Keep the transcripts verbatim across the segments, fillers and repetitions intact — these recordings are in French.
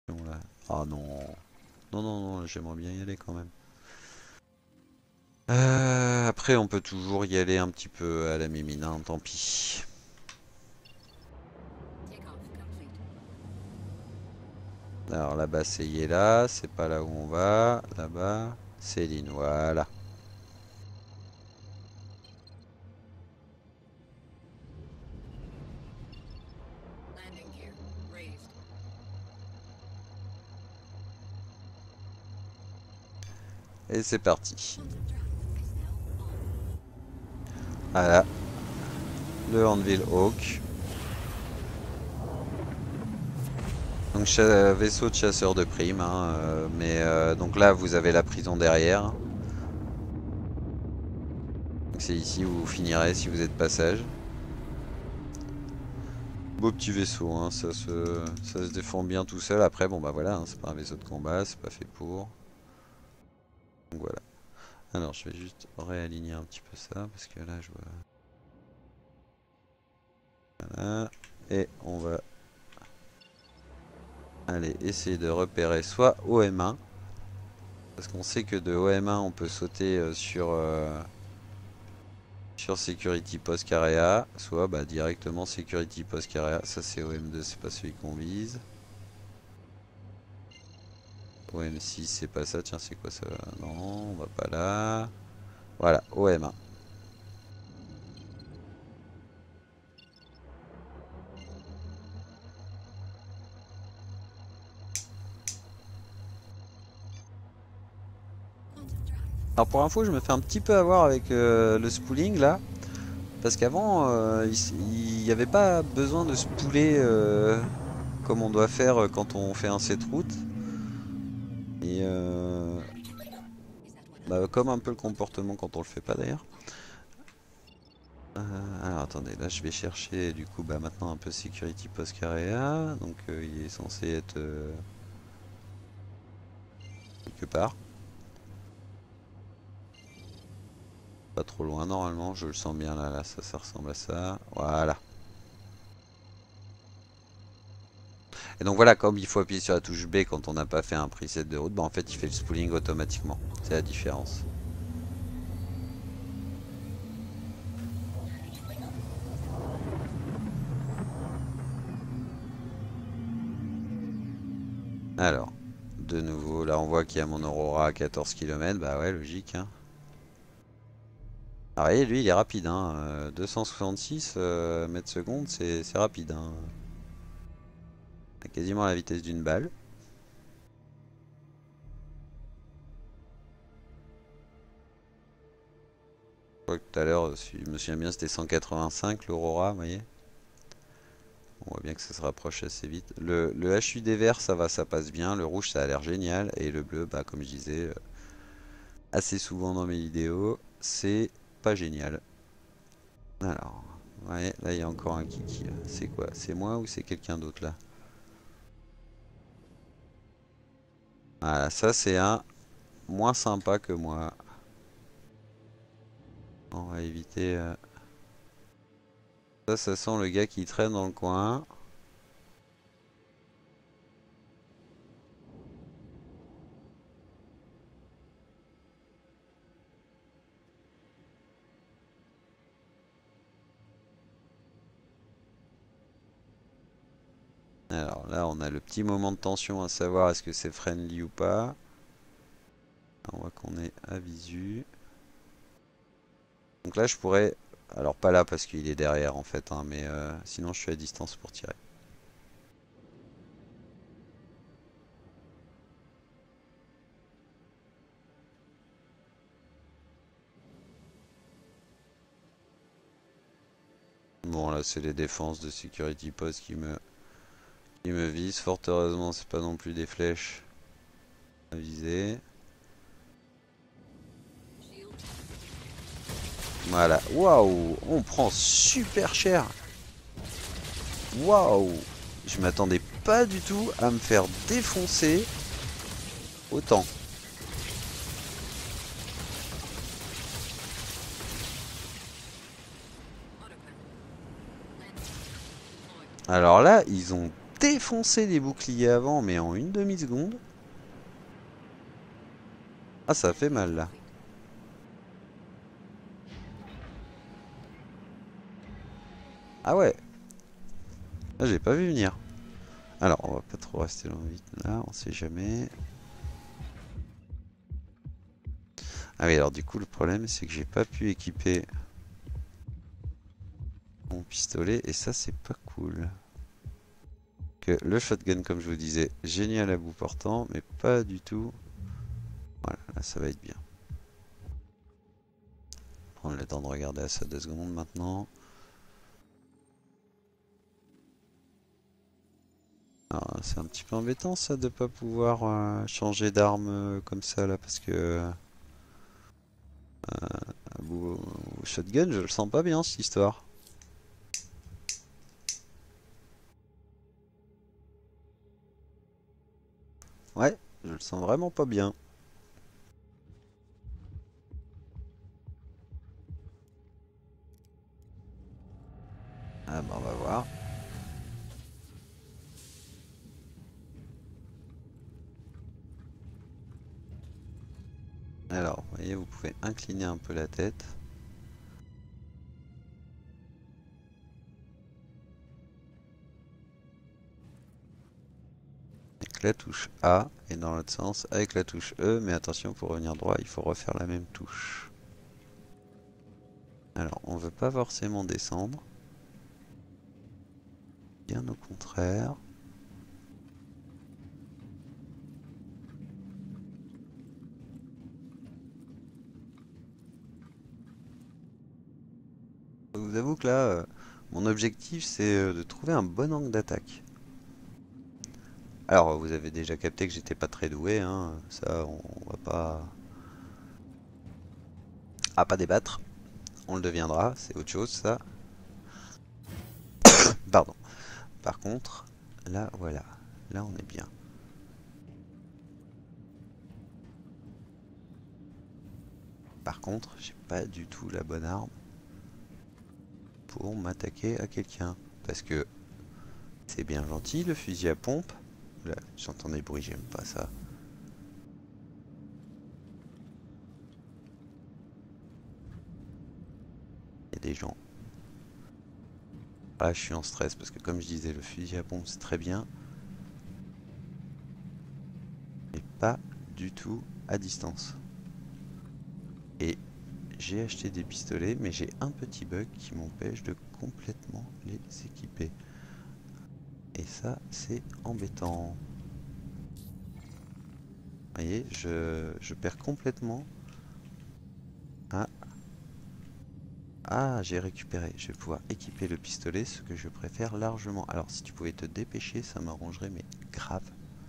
là. Ah non. Non, non, non, j'aimerais bien y aller quand même. Euh, après, on peut toujours y aller un petit peu à la mimine, hein, tant pis. Alors là-bas, c'est Yela, c'est pas là où on va. Là-bas, Céline, voilà. Et c'est parti. Voilà, le Anvil Hawk. Donc vaisseau de chasseur de primes, hein, euh, mais euh, donc là vous avez la prison derrière. C'est ici où vous finirez si vous êtes passage. Beau petit vaisseau, hein, ça, se, ça se défend bien tout seul. Après bon bah voilà, hein, c'est pas un vaisseau de combat, c'est pas fait pour. Donc voilà. Alors je vais juste réaligner un petit peu ça parce que là je vois. Voilà. Et on va aller essayer de repérer soit O M un. Parce qu'on sait que de O M un on peut sauter euh, sur, euh, sur Security Post Carrea, soit bah, directement Security Post Carrea. Ça c'est O M deux, c'est pas celui qu'on vise. O M six c'est pas ça, tiens c'est quoi ça? Non, on va pas là. Voilà, O M un. Alors pour info, je me fais un petit peu avoir avec euh, le spooling là. Parce qu'avant, euh, il n'y avait pas besoin de spooler euh, comme on doit faire euh, quand on fait un set route. Et euh, bah, comme un peu le comportement quand on le fait pas d'ailleurs. Euh, alors attendez, là je vais chercher du coup bah, maintenant un peu Security Post Carrea. Donc euh, il est censé être euh, quelque part. Pas trop loin normalement, je le sens bien là, là ça, ça ressemble à ça. Voilà. Et donc voilà, comme il faut appuyer sur la touche B quand on n'a pas fait un preset de route, bah en fait il fait le spooling automatiquement. C'est la différence. Alors, de nouveau, là on voit qu'il y a mon Aurora à quatorze kilomètres, bah ouais, logique. Hein. Ah oui, lui il est rapide, hein. euh, deux cent soixante-six euh, mètres secondes, c'est rapide. Hein. Quasiment à la vitesse d'une balle. Je crois que tout à l'heure, si je me souviens bien, c'était cent quatre-vingt-cinq l'Aurora, vous voyez. On voit bien que ça se rapproche assez vite. Le, le H U D vert, ça va, ça passe bien. Le rouge, ça a l'air génial. Et le bleu, bah comme je disais euh, assez souvent dans mes vidéos, c'est pas génial. Alors, ouais, là il y a encore un kiki. C'est quoi? C'est moi ou c'est quelqu'un d'autre là? Voilà, ça c'est un moins sympa que moi. On va éviter... euh, Ça, ça sent le gars qui traîne dans le coin. Alors là, on a le petit moment de tension à savoir est-ce que c'est friendly ou pas. On voit qu'on est à visu. Donc là, je pourrais... Alors pas là parce qu'il est derrière en fait, hein, mais euh, sinon je suis à distance pour tirer. Bon là, c'est les défenses de Security Post qui me, qui me visent. Fort heureusement, c'est pas non plus des flèches à viser. Voilà, waouh, on prend super cher. Waouh, je m'attendais pas du tout à me faire défoncer autant. Alors là, ils ont défoncé les boucliers avant, mais en une demi-seconde. Ah, ça fait mal là. Ah ouais. Là, j'ai pas vu venir. Alors, on va pas trop rester loin vite là, on sait jamais. Ah oui, alors du coup, le problème, c'est que j'ai pas pu équiper mon pistolet, et ça, c'est pas cool. Que le shotgun, comme je vous disais, génial à bout portant, mais pas du tout. Voilà, là, ça va être bien. Prendre le temps de regarder à ça deux secondes maintenant. C'est un petit peu embêtant ça de pas pouvoir euh, changer d'arme euh, comme ça là parce que euh, au, au shotgun je le sens pas bien cette histoire. Ouais, je le sens vraiment pas bien. Ah bah on va voir. Alors, vous voyez, vous pouvez incliner un peu la tête. Avec la touche A et dans l'autre sens avec la touche E, mais attention pour revenir droit, il faut refaire la même touche. Alors, on veut pas forcément descendre. Bien au contraire. Je vous avoue que là, euh, mon objectif c'est euh, de trouver un bon angle d'attaque. Alors, vous avez déjà capté que j'étais pas très doué, hein. Ça, on, on va pas... à pas débattre. On le deviendra, c'est autre chose, ça. Pardon. Par contre, là, voilà. Là, on est bien. Par contre, j'ai pas du tout la bonne arme pour m'attaquer à quelqu'un. Parce que c'est bien gentil, le fusil à pompe. Là, j'entends des bruits, j'aime pas ça. Il y a des gens. Là, je suis en stress parce que comme je disais, le fusil à pompe, c'est très bien. Mais pas du tout à distance. Et j'ai acheté des pistolets, mais j'ai un petit bug qui m'empêche de complètement les équiper. Et ça, c'est embêtant. Vous voyez, je, je perds complètement. Ah, ah j'ai récupéré. Je vais pouvoir équiper le pistolet, ce que je préfère largement. Alors, si tu pouvais te dépêcher, ça m'arrangerait, mais grave.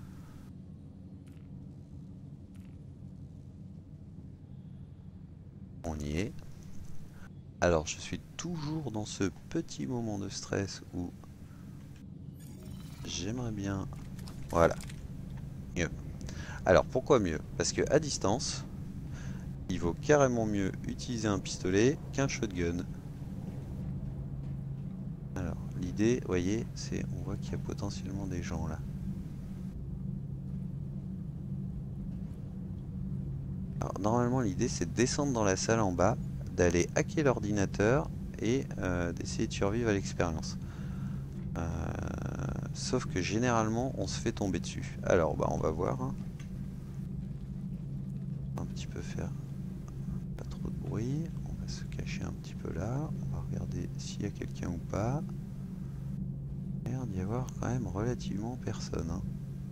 On y est. Alors, je suis toujours dans ce petit moment de stress où j'aimerais bien... Voilà, mieux. Alors, pourquoi mieux? Parce que à distance, il vaut carrément mieux utiliser un pistolet qu'un shotgun. Alors, l'idée, vous voyez, c'est... On voit qu'il y a potentiellement des gens là. Alors, normalement, l'idée, c'est de descendre dans la salle en bas, d'aller hacker l'ordinateur et euh, d'essayer de survivre à l'expérience. Euh, sauf que généralement, on se fait tomber dessus. Alors, bah, on va voir. Hein. Un petit peu faire pas trop de bruit. On va se cacher un petit peu là. On va regarder s'il y a quelqu'un ou pas. Il a l'air d'y avoir quand même relativement personne. Hein.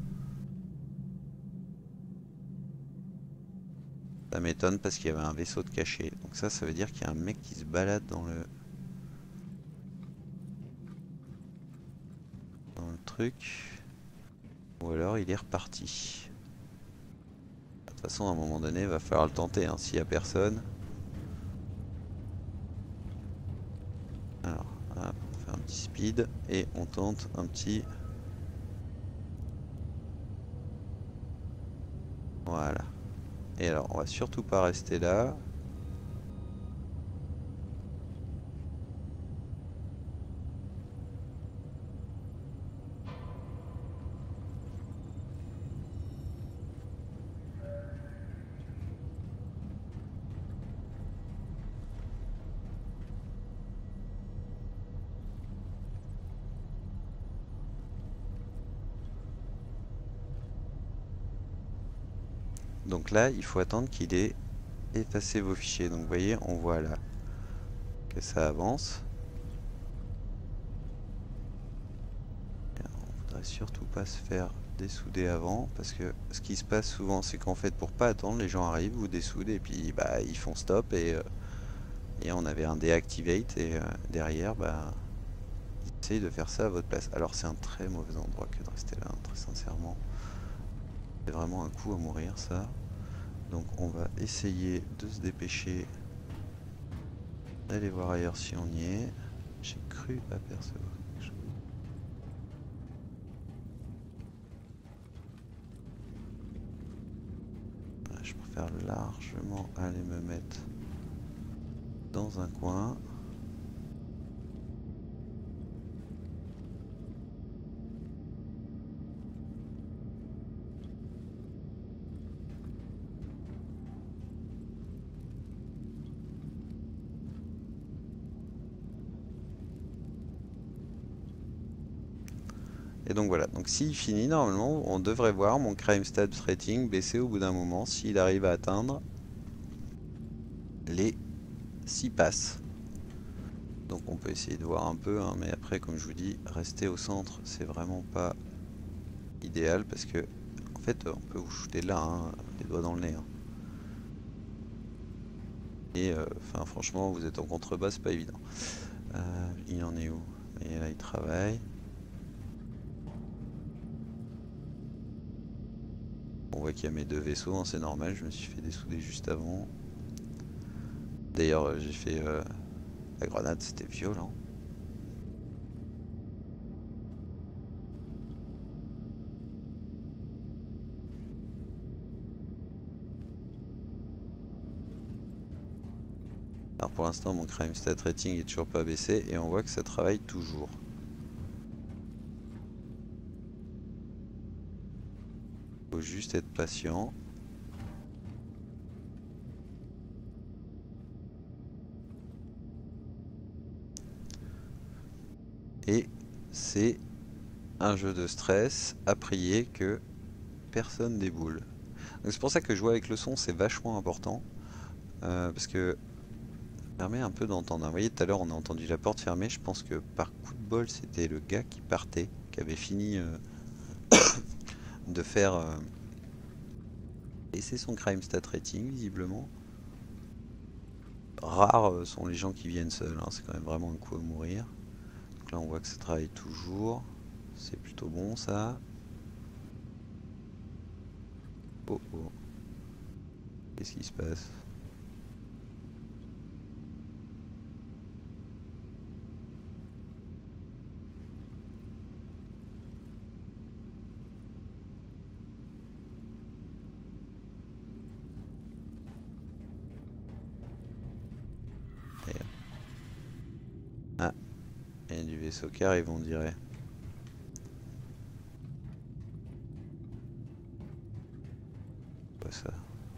Ça m'étonne parce qu'il y avait un vaisseau de cachet. Donc ça, ça veut dire qu'il y a un mec qui se balade dans le... dans le truc. Ou alors il est reparti. De toute façon, à un moment donné, il va falloir le tenter. Hein, s'il n'y a personne. Alors, hop, on fait un petit speed. Et on tente un petit... Voilà. Et alors, on va surtout pas rester là. Donc là, il faut attendre qu'il ait effacé vos fichiers. Donc vous voyez, on voit là que ça avance. On voudrait surtout pas se faire dessouder avant, parce que ce qui se passe souvent, c'est qu'en fait, pour pas attendre, les gens arrivent, vous dessoudent et puis bah ils font stop et, euh, et on avait un deactivate et euh, derrière, bah ils essayent de faire ça à votre place. Alors c'est un très mauvais endroit que de rester là, hein, très sincèrement. C'est vraiment un coup à mourir ça. Donc on va essayer de se dépêcher d'aller voir ailleurs si on y est. J'ai cru apercevoir quelque chose. Ouais, je préfère largement aller me mettre dans un coin. Et donc voilà, donc s'il finit, normalement, on devrait voir mon crime stat rating baisser au bout d'un moment s'il arrive à atteindre les six passes. Donc on peut essayer de voir un peu, hein, mais après, comme je vous dis, rester au centre, c'est vraiment pas idéal parce que, en fait, on peut vous shooter de là, hein, les doigts dans le nez. Hein. Et, enfin, euh, franchement, vous êtes en contrebas, c'est pas évident. Euh, il en est où? Et là, il travaille. On voit qu'il y a mes deux vaisseaux, hein, c'est normal, je me suis fait dessouder juste avant. D'ailleurs, euh, j'ai fait euh, la grenade, c'était violent. Alors pour l'instant, mon crime stat rating est toujours pas baissé et on voit que ça travaille toujours. Faut juste être patient. Et c'est un jeu de stress à prier que personne déboule. C'est pour ça que jouer avec le son c'est vachement important. Euh, parce que ça permet un peu d'entendre. Vous voyez tout à l'heure on a entendu la porte fermée. Je pense que par coup de bol c'était le gars qui partait, qui avait fini euh, de faire euh, baisser son crime stat rating visiblement. Rares sont les gens qui viennent seuls, hein. C'est quand même vraiment un coup à mourir. Donc là on voit que ça travaille toujours. C'est plutôt bon ça. Oh oh. Qu'est-ce qui se passe? Et... Ah, il y a du vaisseau qui arrive on dirait. Quoi ça?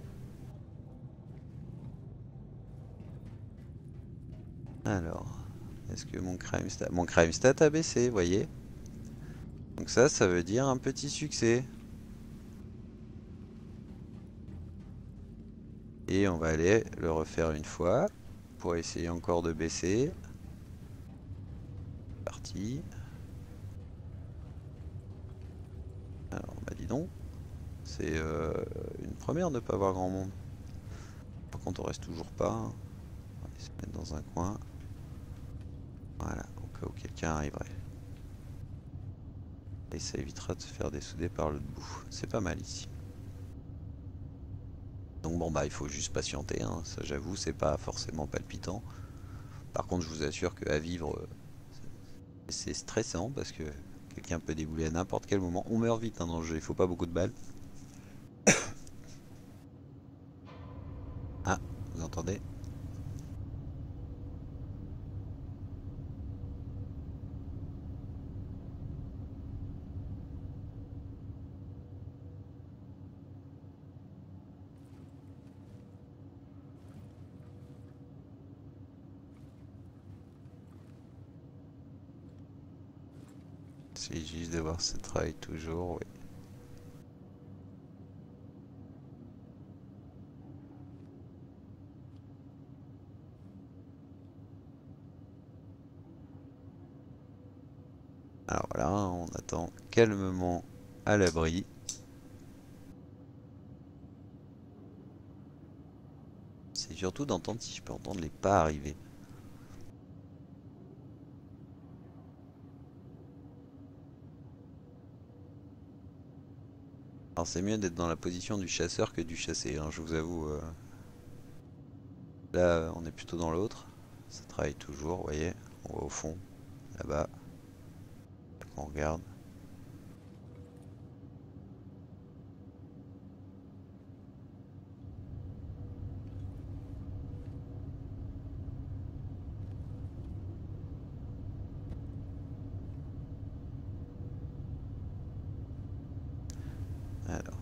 Alors, est-ce que mon crime stat... Mon crime stat a baissé, vous voyez? Donc ça, ça veut dire un petit succès. Et on va aller le refaire une fois pour essayer encore de baisser. Parti. Alors, bah dis donc, c'est euh, une première de ne pas avoir grand monde. Par contre, on reste toujours pas. Hein. On va aller se mettre dans un coin. Voilà, au cas où quelqu'un arriverait. Et ça évitera de se faire dessouder par le bout. C'est pas mal ici. Donc bon bah il faut juste patienter, hein. Ça j'avoue c'est pas forcément palpitant. Par contre je vous assure qu'à vivre euh, c'est stressant parce que quelqu'un peut débouler à n'importe quel moment. On meurt vite hein, dans le jeu, il faut pas beaucoup de balles. Ah, vous entendez? C'est juste de voir si ça travaille toujours, oui. on attend calmement à l'abri. C'est surtout d'entendre si je peux entendre les pas arriver. Alors c'est mieux d'être dans la position du chasseur que du chassé, hein, je vous avoue. euh. Là on est plutôt dans l'autre. Ça travaille toujours, vous voyez. On va au fond, là-bas. On regarde. Alors.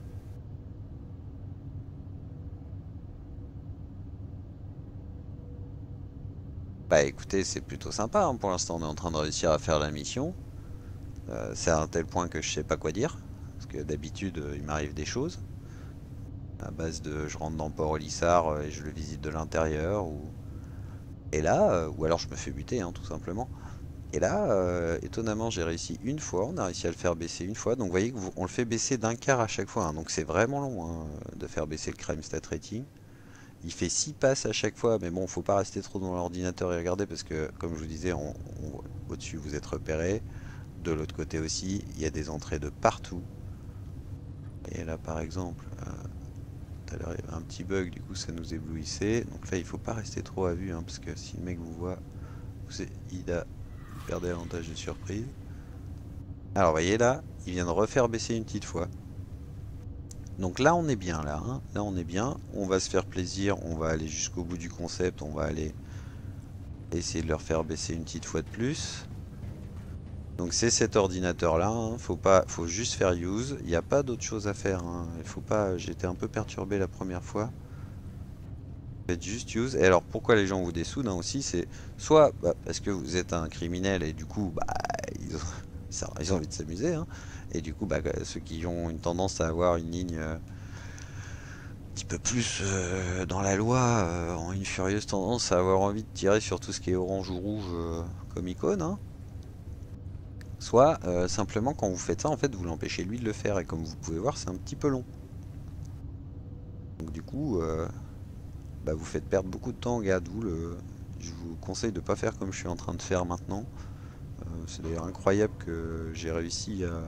Bah écoutez, c'est plutôt sympa, hein. Pour l'instant on est en train de réussir à faire la mission. Euh, c'est à un tel point que je sais pas quoi dire. Parce que d'habitude euh, il m'arrive des choses. À base de je rentre dans Port-Olissard euh, et je le visite de l'intérieur. Ou... Et là, euh, ou alors je me fais buter, hein, tout simplement. Et là, euh, étonnamment, j'ai réussi une fois. On a réussi à le faire baisser une fois. Donc vous voyez qu'on le fait baisser d'un quart à chaque fois, hein. Donc c'est vraiment long, hein, de faire baisser le crime stat rating. Il fait six passes à chaque fois, mais bon, faut pas rester trop dans l'ordinateur et regarder parce que, comme je vous disais, on, on- au-dessus vous êtes repéré. De l'autre côté aussi, il y a des entrées de partout. Et là, par exemple, euh, tout à l'heure il y avait un petit bug, du coup ça nous éblouissait. Donc là, il faut pas rester trop à vue, hein, parce que si le mec vous voit, vous, il a perdu l'avantage de surprise. Alors, vous voyez là, il vient de refaire baisser une petite fois. Donc là, on est bien, là, hein. Là, on est bien. On va se faire plaisir. On va aller jusqu'au bout du concept. On va aller essayer de leur faire baisser une petite fois de plus. Donc c'est cet ordinateur là, hein. Faut pas, faut juste faire use. Il n'y a pas d'autre chose à faire, hein. Il faut pas. J'étais un peu perturbé la première fois. Faites juste use. Et alors pourquoi les gens vous dessoudent, hein, aussi, c'est soit bah, parce que vous êtes un criminel et du coup bah ils ont, ça- ils ont envie de s'amuser, hein. Et du coup bah ceux qui ont une tendance à avoir une ligne euh, un petit peu plus euh, dans la loi, euh, ont une furieuse tendance à avoir envie de tirer sur tout ce qui est orange ou rouge euh, comme icône, hein. Soit euh, simplement quand vous faites ça, en fait, vous l'empêchez lui de le faire. Et comme vous pouvez voir, c'est un petit peu long. Donc du coup, euh, bah, vous faites perdre beaucoup de temps au gars. D'où le... je vous conseille de ne pas faire comme je suis en train de faire maintenant. Euh, c'est d'ailleurs incroyable que j'ai réussi à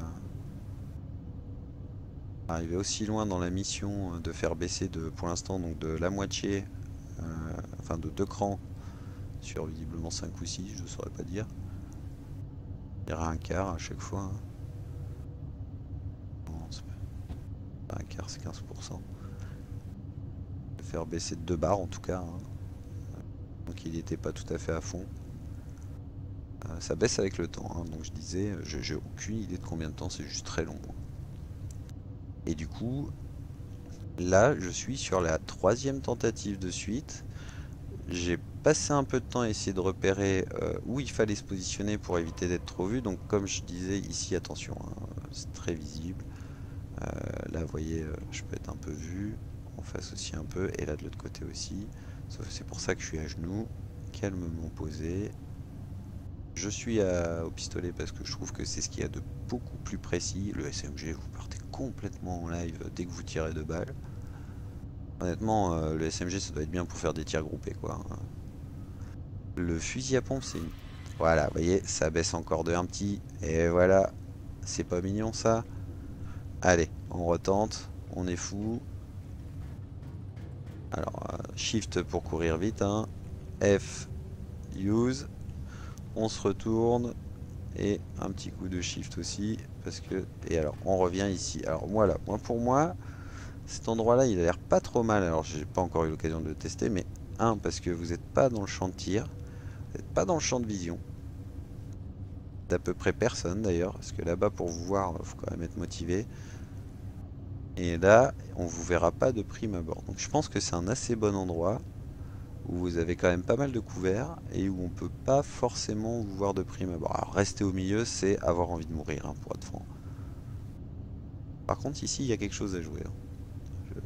arriver aussi loin dans la mission euh, de faire baisser de, pour l'instant, donc de la moitié, euh, enfin de deux crans sur visiblement cinq ou six, je ne saurais pas dire. Il y aura un quart à chaque fois, hein. Non, c'est pas un quart, c'est quinze pour cent. Faire baisser de deux barres en tout cas, hein. Donc il n'était pas tout à fait à fond. Euh, ça baisse avec le temps, hein. Donc je disais, j'ai aucune idée de combien de temps, c'est juste très long. Et du coup, là je suis sur la troisième tentative de suite. J'ai passé un peu de temps à essayer de repérer euh, où il fallait se positionner pour éviter d'être trop vu. Donc comme je disais ici, attention, hein, c'est très visible. Euh, là vous voyez, euh, je peux être un peu vu, en face aussi un peu, et là de l'autre côté aussi. Sauf que c'est pour ça que je suis à genoux, calmement posé. Je suis à, au pistolet parce que je trouve que c'est ce qu'il y a de beaucoup plus précis. Le S M G, vous partez complètement en live dès que vous tirez deux balles. Honnêtement, euh, le S M G, ça doit être bien pour faire des tirs groupés, quoi. Le fusil à pompe, c'est une... Voilà, vous voyez, ça baisse encore de un petit. Et voilà, c'est pas mignon, ça. Allez, on retente. On est fou. Alors, euh, Shift pour courir vite, hein. F, use. On se retourne. Et un petit coup de shift aussi. Parce que... Et alors, on revient ici. Alors, moi, là, moi, pour moi, cet endroit-là, il a l'air pas trop mal. Alors, j'ai pas encore eu l'occasion de le tester. Mais, un, parce que vous n'êtes pas dans le champ de tir. Vous n'êtes pas dans le champ de vision. D'à peu près personne, d'ailleurs. Parce que là-bas, pour vous voir, il faut quand même être motivé. Et là, on vous verra pas de prime abord. Donc, je pense que c'est un assez bon endroit où vous avez quand même pas mal de couverts et où on peut pas forcément vous voir de prime abord. Alors rester au milieu, c'est avoir envie de mourir, hein, pour être franc. Par contre, ici, il y a quelque chose à jouer, hein. Je-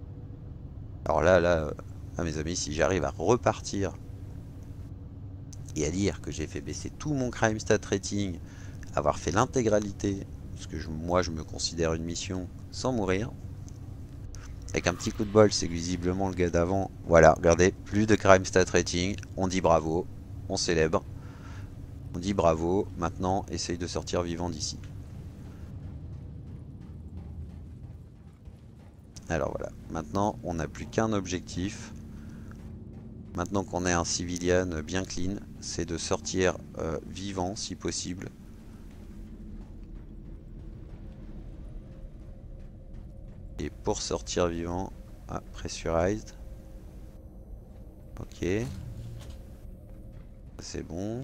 Alors là, là, euh, ah, mes amis, si j'arrive à repartir et à dire que j'ai fait baisser tout mon crime stat rating, avoir fait l'intégralité, parce que je- moi je me considère une mission, sans mourir. Avec un petit coup de bol, c'est que visiblement le gars d'avant, voilà, regardez, plus de crime stat rating, on dit bravo, on célèbre, on dit bravo, maintenant essaye de sortir vivant d'ici. Alors voilà, maintenant on n'a plus qu'un objectif, maintenant qu'on est un civilian bien clean, c'est de sortir euh, vivant si possible. Et pour sortir vivant, ah, pressurized, ok, c'est bon.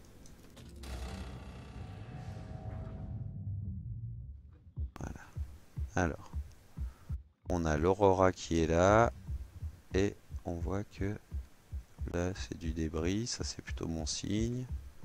Voilà. Alors, on a l'Aurora qui est là, et on voit que là c'est du débris, ça c'est plutôt bon signe.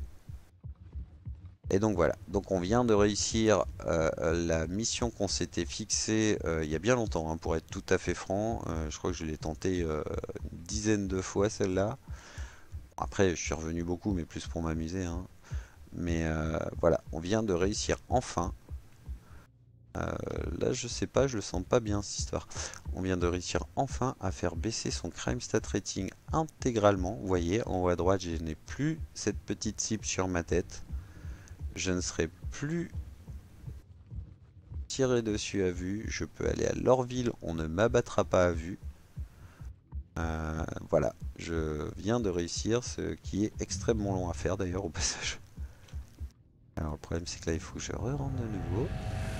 Et donc voilà, donc on vient de réussir euh, la mission qu'on s'était fixée euh, il y a bien longtemps, hein, pour être tout à fait franc. Euh, je crois que je l'ai tenté euh, une dizaine de fois celle-là. Après je suis revenu beaucoup, mais plus pour m'amuser, hein. Mais euh, voilà, on vient de réussir enfin. Euh, là je sais pas, je le sens pas bien cette histoire. On vient de réussir enfin à faire baisser son crime stat rating intégralement. Vous voyez, en haut à droite, je n'ai plus cette petite cible sur ma tête. Je ne serai plus tiré dessus à vue. Je peux aller à Lorville, on ne m'abattra pas à vue. Euh, voilà, je viens de réussir, ce qui est extrêmement long à faire d'ailleurs au passage. Alors le problème c'est que là il faut que je re-rentre de nouveau.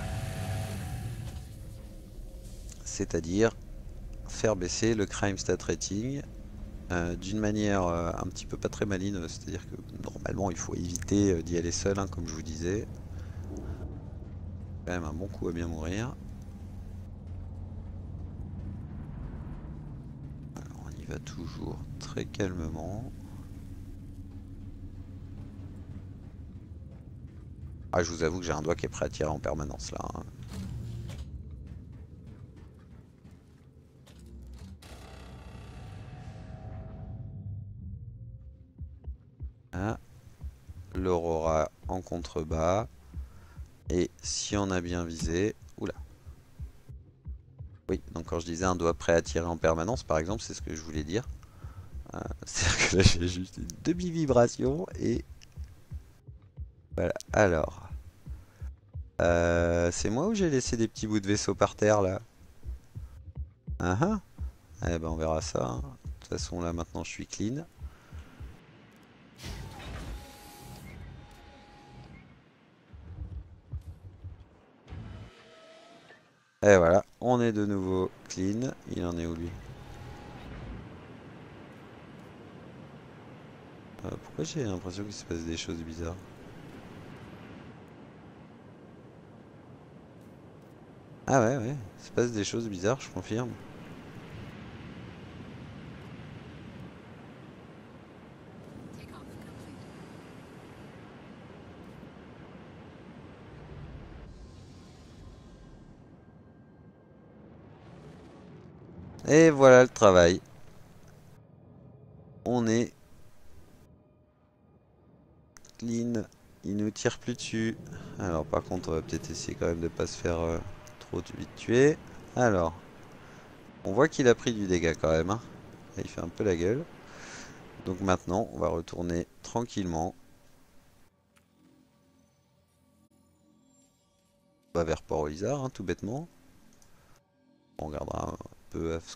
C'est-à-dire faire baisser le crime stat rating euh, d'une manière euh, un petit peu pas très maligne. C'est-à-dire que normalement il faut éviter euh, d'y aller seul, hein, comme je vous disais. Quand même un bon coup à bien mourir. Alors on y va toujours très calmement. Ah, je vous avoue que j'ai un doigt qui est prêt à tirer en permanence là, hein. Ah, l'Aurora en contrebas. Et si on a bien visé... Oula. Oui, donc quand je disais un doigt prêt à tirer en permanence, par exemple, c'est ce que je voulais dire. Euh, C'est-à-dire que là, j'ai juste une demi-vibration et... Voilà, alors... Euh, c'est moi ou j'ai laissé des petits bouts de vaisseau par terre, là? Ah ah. Eh ben, on verra ça, hein. De toute façon, là, maintenant, je suis clean. Et voilà, on est de nouveau clean. Il en est où, lui? Euh, pourquoi j'ai l'impression qu'il se passe des choses bizarres? Ah ouais, ouais, il se passe des choses bizarres, je confirme. Et voilà le travail. On est clean. Il nous tire plus dessus. Alors par contre, on va peut-être essayer quand même de pas se faire euh, trop vite tuer. Alors, on voit qu'il a pris du dégât quand même, hein. Là, il fait un peu la gueule. Donc maintenant, on va retourner tranquillement. On va vers Port-Olisar, hein, tout bêtement. On regardera un peu